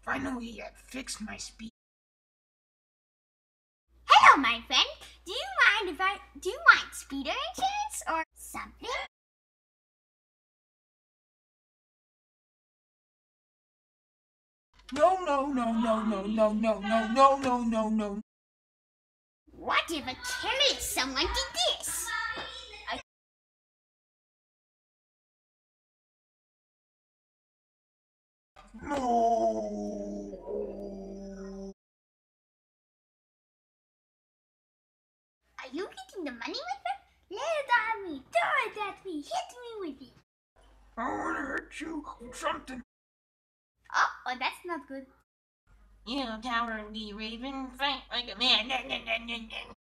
Finally, I fixed my speed. Hello, my friend. Do you want speeder insurance or something? No, no, no, no, no, no, no, no, no, no, no, no. What if a careless someone did this? No. Are you getting the money, my friend? Lay it on me, throw it at me, hit me with it. I want to hurt you with something. Oh, that's not good. You cowardly raven, fight like a man.